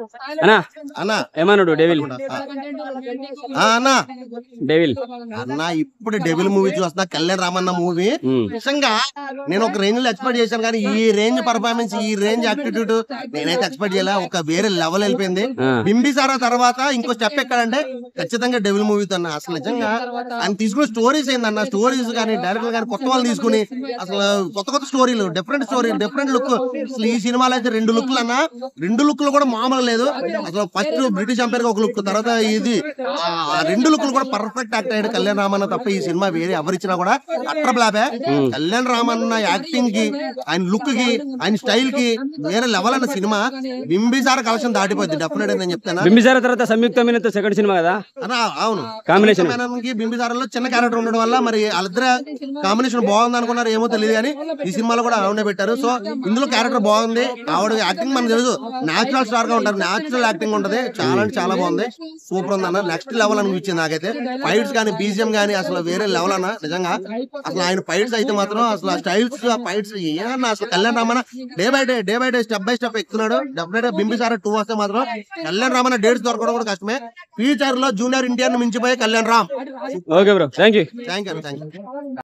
అన్నా అన్నా ఏమన్నాడు డెవిల్ అన్నా డెవిల్ అన్నా ఇప్పుడు డెవిల్ మూవీ చూస్తున్నా, కళ్యాణ్ రామన్న మూవీ నిజంగా నేను ఒక రేంజ్ లో ఎక్స్పెక్ట్ చేశాను, కానీ ఈ రేంజ్ పర్ఫార్మెన్స్, ఈ రేంజ్ యాక్టిట్యూడ్ నేనైతే ఎక్స్పెక్ట్ చేయలే. ఒక వేరే లెవెల్ వెళ్ళిపోయింది. బింబిసారా తర్వాత ఇంకో స్టెప్ ఎక్కడంటే ఖచ్చితంగా డెవిల్ మూవీతో అన్న. అసలు నిజంగా ఆయన తీసుకున్న స్టోరీస్ ఏందన్న, స్టోరీస్ కానీ డైరెక్టర్ కానీ కొత్త వాళ్ళు తీసుకుని అసలు కొత్త స్టోరీలు, డిఫరెంట్ స్టోరీ, డిఫరెంట్ లుక్. అసలు ఈ సినిమాలో అయితే 2 లుక్లు అన్న, 2 లుక్లు కూడా మామూలు లేదు. అసలు ఫస్ట్ బ్రిటిష్ ఎంపైర్ ఒక లుక్, తర్వాత ఇది 2 లుక్లు కూడా పర్ఫెక్ట్ యాక్ట్ అయ్యాడు కళ్యాణ్ రామన్న తప్ప ఈ సినిమా వేరే ఎవరిచ్చినా కూడా అట్ర బ్లాపే. కళ్యాణ్ రామన్న యాక్టింగ్ కి, ఆయన లుక్ కి, ఆయన స్టైల్ కి వేరే లెవెల్ అన్న సినిమా. బింబిసార కలెక్షన్ దాటిపోద్ది డెఫినెట్ నేను చెప్తాను. బింబిసార తర్వాత సంయుక్త మీనన్ సెకండ్ సినిమా కదా అన్న. అవును, కాంబినేషన్ బింబిసారలో చిన్న క్యారెక్టర్ ఉండడం వల్ల మరి వాళ్ళిద్దరు కాంబినేషన్ బాగుంది అనుకున్నారు, ఏమో తెలియదు, కానీ ఈ సినిమాలో కూడా ఆవిడే పెట్టారు. సో ఇందులో క్యారెక్టర్ బాగుంది, ఆవిడ యాక్టింగ్ మనకు తెలుసు, నేచురల్ స్టార్ గా ఉంటారు, నేచురల్ యాక్టింగ్ ఉంటది, చాలా అంటే చాలా బాగుంది, సూపర్ ఉంది అన్న. నెక్స్ట్ లెవెల్ అనిపించింది నాకైతే. ఫైట్స్ కానీ, బీజిఎం కానీ అసలు వేరే లెవెల్ అన్న నిజంగా. అసలు ఆయన ఫైట్స్ అయితే మాత్రం అసలు స్టైల్స్, ఫైట్స్ ఏమన్నా అసలు కళ్యాణ్ రామన్న day by day step by step ఎక్కుతున్నాడు. డెఫినెట్ గా బింబిసార 2 వస్తే మాత్రం కళ్యాణ్ రామన్న డేట్స్ దొరకడం కూడా కష్టమే. ఫ్యూచర్ లో జూనియర్ ఇండియన్ మించిపోయి Kalyan Ram. Okay bro, thank you. Thank you.